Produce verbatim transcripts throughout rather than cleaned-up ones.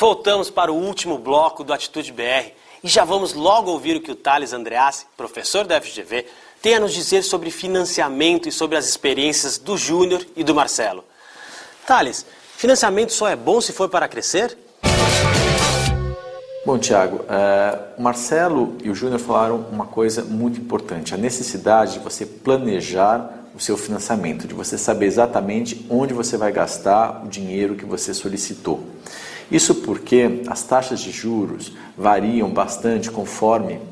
voltamos para o último bloco do Atitude B R e já vamos logo ouvir o que o Thales Andreassi, professor da F G V, tem a nos dizer sobre financiamento e sobre as experiências do Júnior e do Marcelo. Thales, financiamento só é bom se for para crescer? Bom, Thiago, uh, o Marcelo e o Júnior falaram uma coisa muito importante, a necessidade de você planejar o seu financiamento, de você saber exatamente onde você vai gastar o dinheiro que você solicitou. Isso porque as taxas de juros variam bastante conforme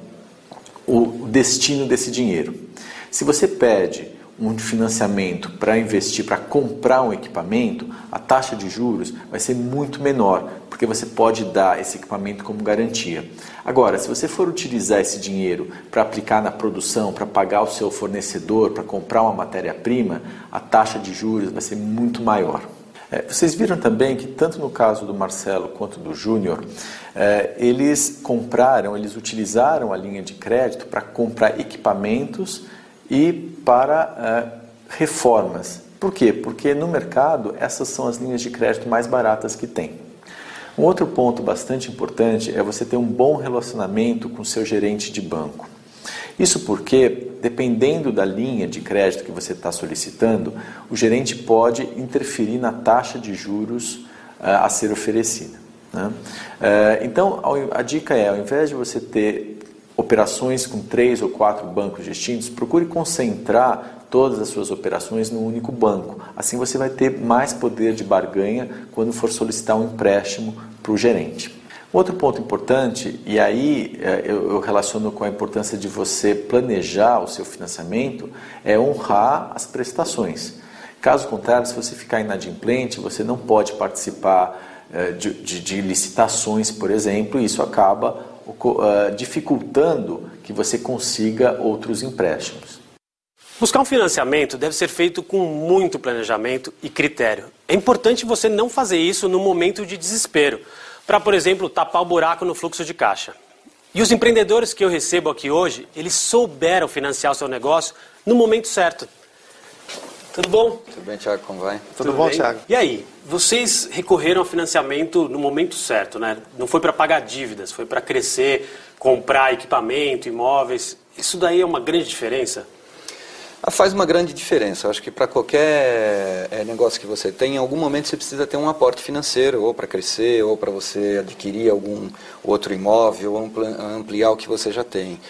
o destino desse dinheiro. Se você pede um financiamento para investir, para comprar um equipamento, a taxa de juros vai ser muito menor, porque você pode dar esse equipamento como garantia. Agora, se você for utilizar esse dinheiro para aplicar na produção, para pagar o seu fornecedor, para comprar uma matéria-prima, a taxa de juros vai ser muito maior. É, vocês viram também que tanto no caso do Marcelo quanto do Júnior, é, eles compraram, eles utilizaram a linha de crédito para comprar equipamentos e para é, reformas. Por quê? Porque no mercado essas são as linhas de crédito mais baratas que tem. Um outro ponto bastante importante é você ter um bom relacionamento com o seu gerente de banco. Isso porque, dependendo da linha de crédito que você está solicitando, o gerente pode interferir na taxa de juros uh, a ser oferecida, né? Uh, então, a dica é, ao invés de você ter operações com três ou quatro bancos distintos, procure concentrar todas as suas operações num único banco. Assim você vai ter mais poder de barganha quando for solicitar um empréstimo para o gerente. Outro ponto importante, e aí eu relaciono com a importância de você planejar o seu financiamento, é honrar as prestações. Caso contrário, se você ficar inadimplente, você não pode participar de, de, de licitações, por exemplo, e isso acaba uh, dificultando que você consiga outros empréstimos. Buscar um financiamento deve ser feito com muito planejamento e critério. É importante você não fazer isso no momento de desespero, para, por exemplo, tapar o buraco no fluxo de caixa. E os empreendedores que eu recebo aqui hoje, eles souberam financiar o seu negócio no momento certo. Tudo bom? Tudo bem, Thiago, como vai? Tudo, Tudo bom, bem? Thiago? E aí, vocês recorreram ao financiamento no momento certo, né? Não foi para pagar dívidas, foi para crescer, comprar equipamento, imóveis. Isso daí é uma grande diferença? Ah, faz uma grande diferença. Eu acho que para qualquer é, negócio que você tem, em algum momento você precisa ter um aporte financeiro, ou para crescer, ou para você adquirir algum outro imóvel, ou ampliar o que você já tem.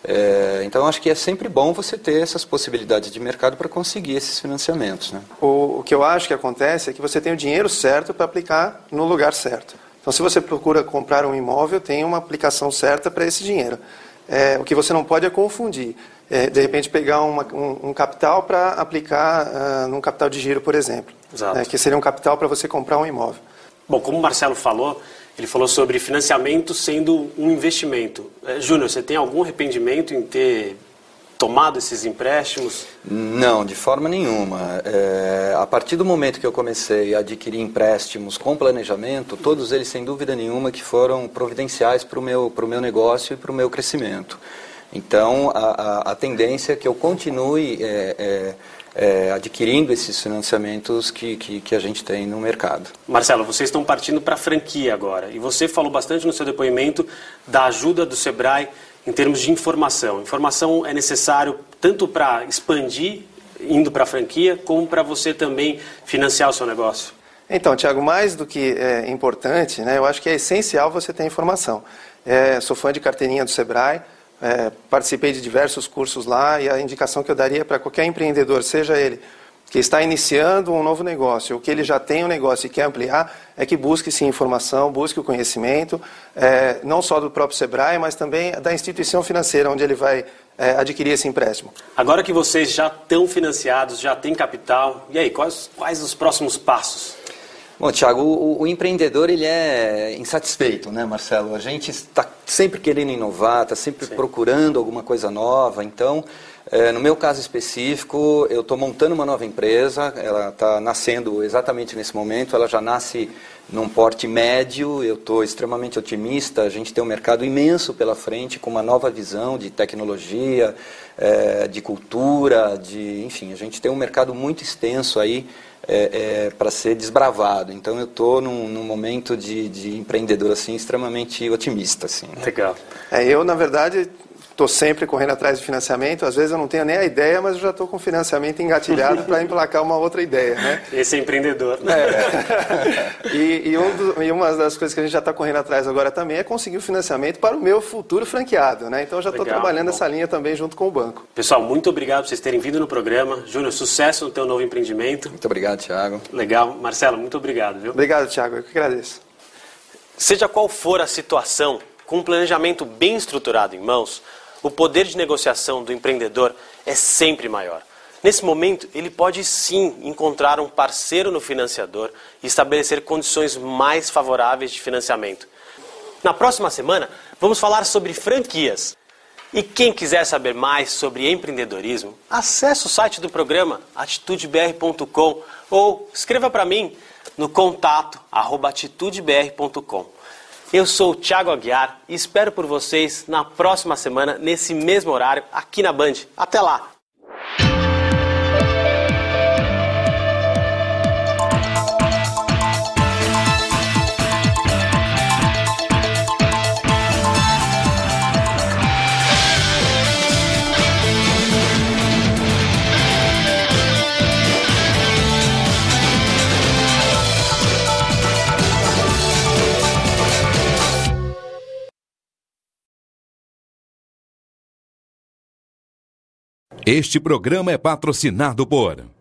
É, então, eu acho que é sempre bom você ter essas possibilidades de mercado para conseguir esses financiamentos, né? O, o que eu acho que acontece é que você tem o dinheiro certo para aplicar no lugar certo. Então, se você procura comprar um imóvel, tem uma aplicação certa para esse dinheiro. É, o que você não pode é confundir. É, de repente pegar uma, um, um capital para aplicar uh, num capital de giro, por exemplo. Exato. É, que seria um capital para você comprar um imóvel. Bom, como o Marcelo falou, ele falou sobre financiamento sendo um investimento. É, Júnior, você tem algum arrependimento em ter tomado esses empréstimos? Não, de forma nenhuma. É, a partir do momento que eu comecei a adquirir empréstimos com planejamento, todos eles, sem dúvida nenhuma, que foram providenciais para o meu, para o meu negócio e para o meu crescimento. Então, a, a, a tendência é que eu continue é, é, é, adquirindo esses financiamentos que, que, que a gente tem no mercado. Marcelo, vocês estão partindo para a franquia agora. E você falou bastante no seu depoimento da ajuda do Sebrae em termos de informação. Informação é necessário tanto para expandir, indo para a franquia, como para você também financiar o seu negócio. Então, Thiago, mais do que é importante, né, eu acho que é essencial você ter informação. É, sou fã de carteirinha do Sebrae. É, participei de diversos cursos lá e a indicação que eu daria para qualquer empreendedor, seja ele que está iniciando um novo negócio ou que ele já tem um negócio e quer ampliar, é que busque sim informação, busque o conhecimento, é, não só do próprio Sebrae, mas também da instituição financeira onde ele vai é, adquirir esse empréstimo. Agora que vocês já estão financiados, já têm capital, e aí, quais, quais os próximos passos? Bom, Thiago, o, o empreendedor ele é insatisfeito, né, Marcelo? A gente está sempre querendo inovar, está sempre Sim. procurando alguma coisa nova. Então, é, no meu caso específico, eu estou montando uma nova empresa, ela está nascendo exatamente nesse momento, ela já nasce num porte médio, eu estou extremamente otimista, a gente tem um mercado imenso pela frente, com uma nova visão de tecnologia, é, de cultura, de, enfim, a gente tem um mercado muito extenso aí, é, é, para ser desbravado. Então eu estou num, num momento de, de empreendedor assim, extremamente otimista. Assim, né? Legal. É, eu, na verdade, estou sempre correndo atrás de financiamento. Às vezes eu não tenho nem a ideia, mas eu já estou com financiamento engatilhado para emplacar uma outra ideia. Né? Esse é empreendedor. É. e, e, um do, e uma das coisas que a gente já está correndo atrás agora também é conseguir o financiamento para o meu futuro franqueado. Né? Então eu já estou trabalhando bom. essa linha também junto com o banco. Pessoal, muito obrigado por vocês terem vindo no programa. Júnior, sucesso no teu novo empreendimento. Muito obrigado, Thiago. Legal. Marcelo, muito obrigado. Viu? Obrigado, Thiago. Eu que agradeço. Seja qual for a situação, com um planejamento bem estruturado em mãos, o poder de negociação do empreendedor é sempre maior. Nesse momento, ele pode sim encontrar um parceiro no financiador e estabelecer condições mais favoráveis de financiamento. Na próxima semana, vamos falar sobre franquias. E quem quiser saber mais sobre empreendedorismo, acesse o site do programa, atitude b r ponto com, ou escreva para mim no contato arroba atitude b r ponto com. Eu sou o Thiago Aguiar e espero por vocês na próxima semana, nesse mesmo horário, aqui na Band. Até lá! Este programa é patrocinado por